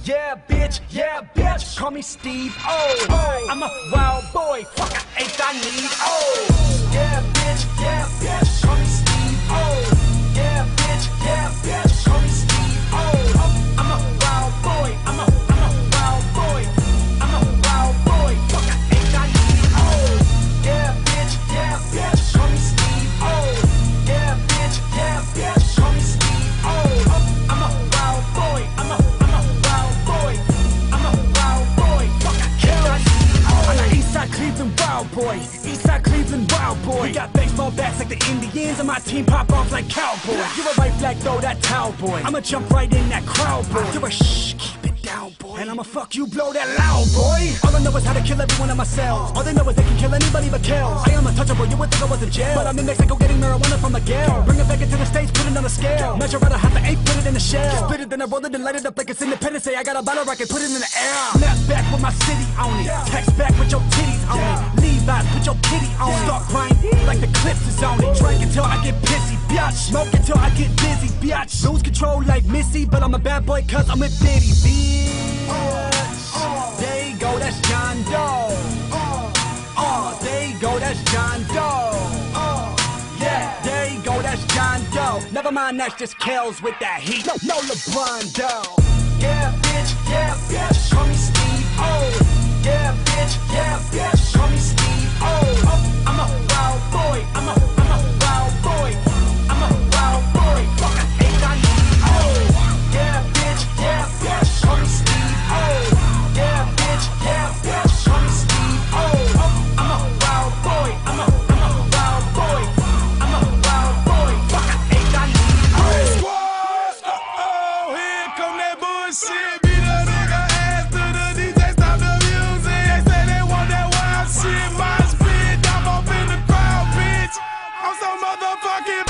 Yeah, bitch, call me Steve. Oh, I'm a wild boy, fuck, I ain't I need. Oh, yeah, bitch, call me Steve. Oh, yeah, bitch, call me Steve. Oh, I'm a wild boy, I'm a wild boy, I'm a wild boy, fuck, I ain't I need. Oh, yeah, bitch, call me Steve. Oh, yeah, bitch, call me Steve. Oh, I'm a wild boy, I'm a wild boy, I'm a wild boy, fuck, I ain't I need. I'm the Eastside Cleveland wild boy, Eastside Cleveland wild boy. We got baseball bats like the Indians, and my team pop off like cowboys. You're a right flag, throw that towel, boy. I'ma jump right in that crowd, boy. You're a shh, keep it down, boy. And I'ma fuck you, blow that loud, boy. All I know is how to kill everyone in my cells. All they know is they can kill anybody but kills. I am untouchable, you would think I was in jail, but I'm in Mexico getting marijuana from Miguel. Bring it back into the States, put it on a scale. Measure out a half an eighth, put it in a shell. Split it, then I roll it and light it up like it's Independence Day. I got a bottle rocket, put it in the air. Snap back with my city on it. Text back with your titties on it. Levi's, put your kitty on it. Start grinding like the clips is on it. Drink until I get pissy, biatch. Smoke until I get dizzy, biatch. Lose control like Missy, but I'm a bad boy cause I'm a Diddy, bitch. There you go, that's John Doe. There you go, that's John Doe. Yeah, there you go, that's John Doe. Never mind, that's just Kells with that heat. No LeBron Doe. Yeah, bitch, call me Steve. Oh, yeah, bitch, call me Steve. Oh, I'm a wild boy, I'm a wild boy, I'm a wild boy. Fuck, I ain't I need. Oh, yeah, bitch, call me Steve. Oh, yeah, bitch, call me Steve. Oh, I'm a wild boy, I'm a wild boy, I'm a wild boy. Fuck, I ain't I need. Oh, Squad, here come that bullshit. Beat a nigga ass to the DJ, stop the music. They say they want that wild shit. My spit, I'm up in the crowd, bitch. I'm so motherfucking